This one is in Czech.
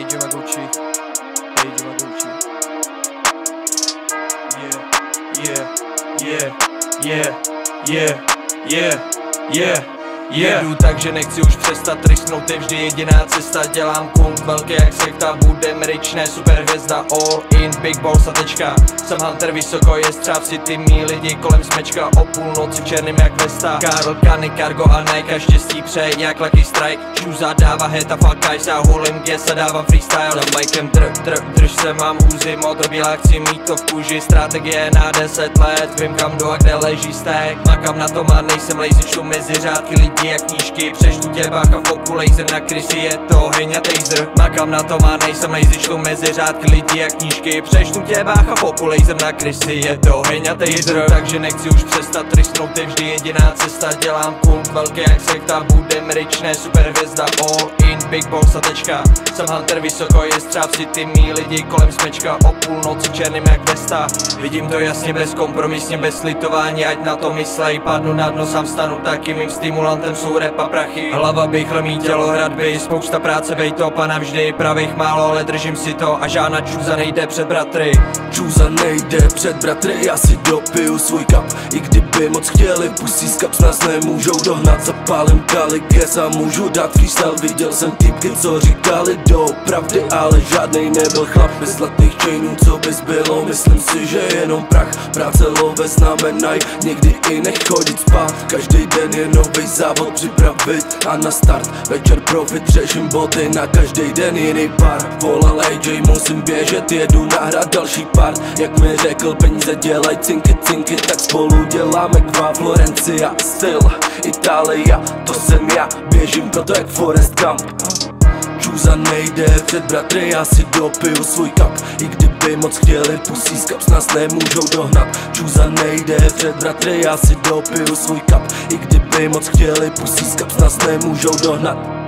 Rage Yamaguchi. Rage Yamaguchi. Jedu tak, že nechci už přestat, risknout je vždy jediná cesta. Dělám kult velký jak sekta, budem rich, ne superhvězda. All in, big boss a tečka. Jsem hunter vysoko, je střáv si ty mý lidi kolem smečka. O půlnoci v černým jak vesta. Karl, Kany, Cargo a Nike a štěstí přeje jak Lucky Strike. Šuza dává heta, fuck guys, já hulím GS a dávám freestyle. Za mikem drž se, mám úzy, modrobílá, chci mít to v kůži. Strategie na 10 let, vím kam jdu a kde leží stek. Makám na tom a nejsem lazy, šlu mezi řádky lidí jak knížky. Přečtu tě bácha v oku, laser na krysy, je to hejňa taser. Makám na tom a nejsem lazy, šlu mezi řádky lidí jak knížky. Přečtu tě bácha v oku, laser na krysy, je to hejňa taser. Takže nechci už přestat, risknout je vždy jediná cesta. Dělám kult velký jak sekta, budem rich, ne superhvězda. All in, big boss a tečka. Jsem hunter vysoko, je střáv si ty mý lidi kolem smečka. O půlnoci v černým jak vesta. Vidím to jasně, bezkompromisně, bez slitování, ať na to myslej. Padnu na dno, sám stanu, taky mým stimulantem jsou rap a prachy. Hlava bychle, mý tělo hradby, spousta práce, bej to pana vždy. Pravých málo, ale držím si to a žádná čůza nejde před bratry. Čůza nejde před bratry, já si dopiju svůj kap. I kdyby moc chtěli, pusí z kaps nás nemůžou dohnat. Zapálím kali gas a můžu dát freestyle. Viděl jsem týpky, co říkali doopravdy, ale žádnej nebyl chlap. Bez zlatých chainů, co by zbylo, myslím si, že jenom prach. Práce love znamenaj, někdy i nechodit spát. Každý den je nový závod připravit a na start. Večer profit, řeším boty, na každý den jiný pár. Volal AJ, musím běžet, jedu nahrát další pár. Jak mi řekl, peníze dělaj cinky, cinky, tak spolu děláme kvá. Florencia, styl, Itálie, to jsem já. Běžím proto jak Forrest Gump. Čůza nejde před bratry, já si dopiju svůj kap. I kdyby moc chtěli, pusí z kaps nás nemůžou dohnat. Čůza nejde před bratry, já si dopiju svůj kap. I kdyby moc chtěli, pusí z kaps nás nemůžou dohnat.